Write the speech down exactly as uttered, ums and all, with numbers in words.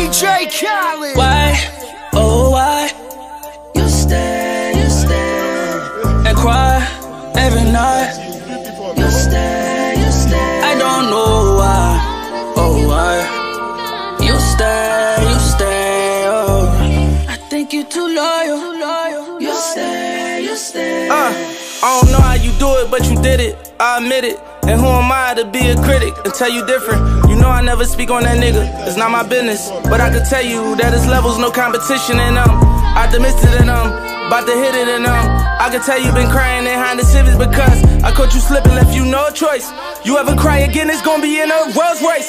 D J Khaled. Why, oh why, you stay, you stay, and cry every night. You stay, you stay, I don't know why, oh why, you stay, you stay, oh, I think you too loyal, you stay, you stay. Uh, I don't know how you do it, but you did it, I admit it. And who am I to be a critic and tell you different? You know I never speak on that nigga, it's not my business. But I can tell you that his levels, no competition in them. I dismissed it in them, about to hit it in them. I can tell you been crying in Honda Civics because I caught you slipping, left you no choice. You ever cry again, it's gonna be in a Rolls Royce.